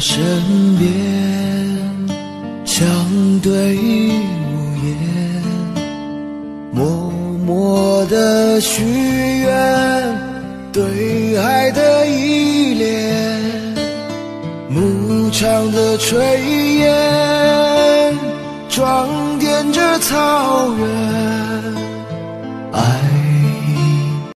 身边，相对无言，默默的许愿，对爱的依恋，牧场的炊烟装点着草原，